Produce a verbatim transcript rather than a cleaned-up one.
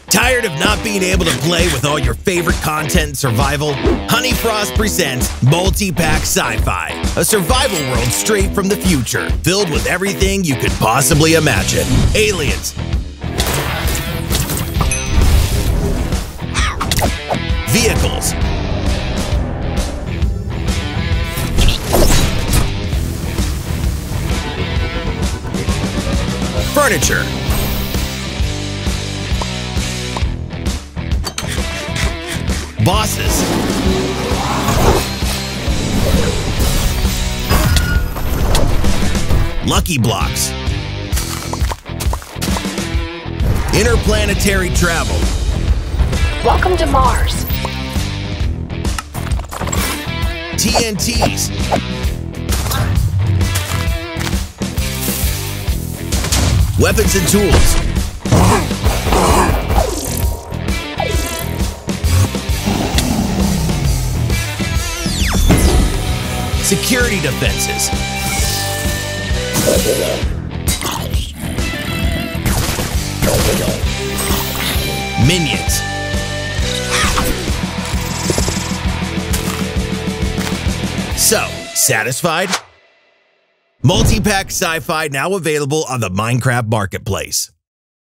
Tired of not being able to play with all your favorite content and survival? Honeyfrost presents Multipack Sci-Fi, a survival world straight from the future, filled with everything you could possibly imagine. Aliens, vehicles, furniture, bosses, lucky blocks, interplanetary travel, welcome to Mars, T N Ts, weapons and tools, security defenses, minions, so, satisfied? Multipack Sci-Fi now available on the Minecraft Marketplace.